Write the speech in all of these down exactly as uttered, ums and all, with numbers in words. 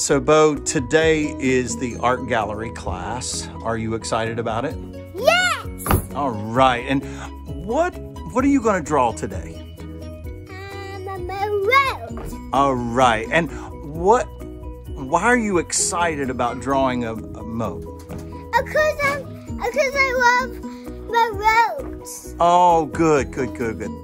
So Bo, today is the art gallery class. Are you excited about it? Yes! All right, and what what are you going to draw today? Um, a road. All right, and what, why are you excited about drawing a, a moat? Because I'm, because I love the roads. Oh, good, good, good, good.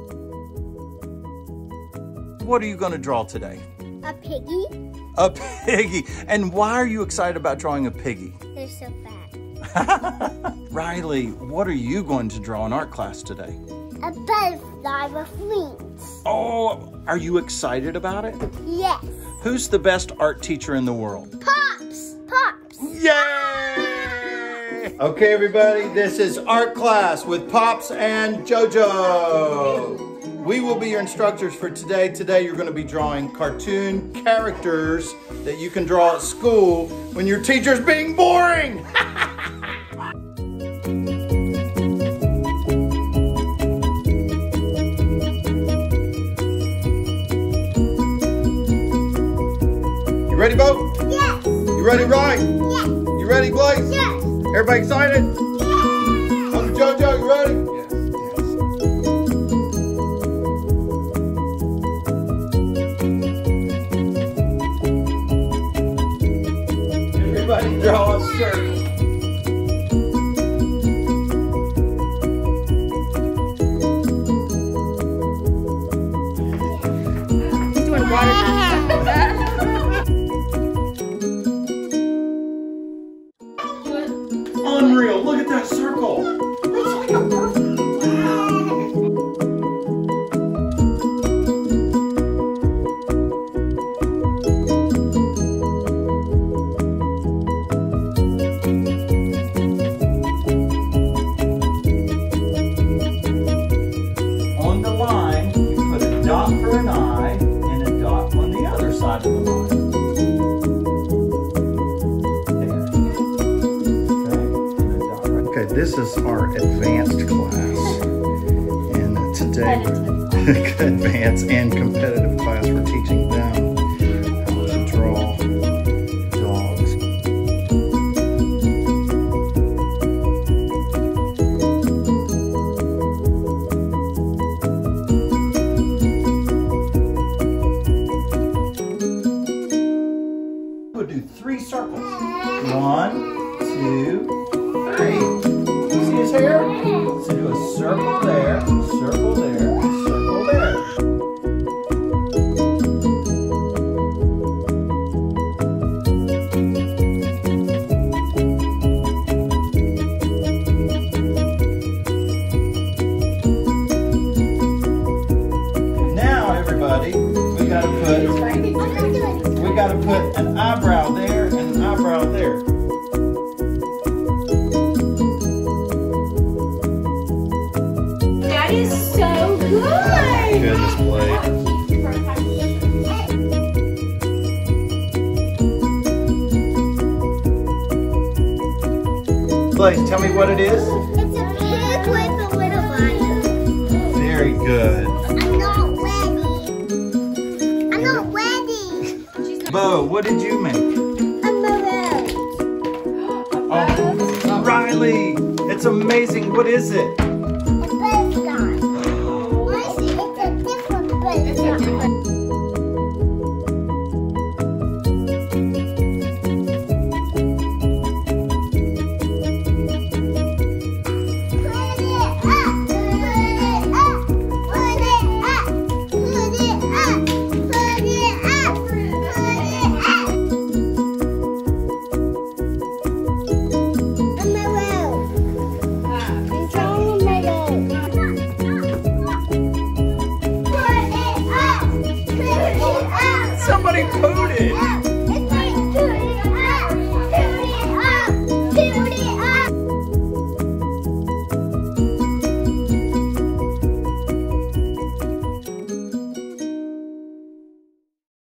What are you going to draw today? A piggy. A piggy. And why are you excited about drawing a piggy? They're so fat. Riley, what are you going to draw in art class today? A butterfly with wings. Oh, are you excited about it? Yes. Who's the best art teacher in the world? Pops. Pops. Yay! Okay, everybody, this is art class with Pops and JoJo. We will be your instructors for today. Today, you're going to be drawing cartoon characters that you can draw at school when your teacher's being boring. You ready, Bo? Yes. You ready, Ryan? Yes. You ready, Blaze? Yes. Everybody excited? Yes. Uncle JoJo, you ready? Everybody draw a circle. He's doing water. Unreal, look at that circle. On the line, you put a dot for an eye and a dot on the other side of the line. Okay, this is our advanced class, and today, advanced and competitive class, we're teaching them how to draw dogs. We'll do three circles. One, two, three. See his hair? So do a circle there, circle there, circle there. Now, everybody, we gotta put we gotta put an eyebrow there and an eyebrow there. That is so good. Goodness, Blake. Blaze, tell me what it is. It's a pig with a little body. Very good. I'm not ready. I'm not ready. Bo, what did you make? I'm a road. Oh, Riley, it's amazing. What is it? A butterfly. Why is it? It's a different butterfly. Somebody pooed it.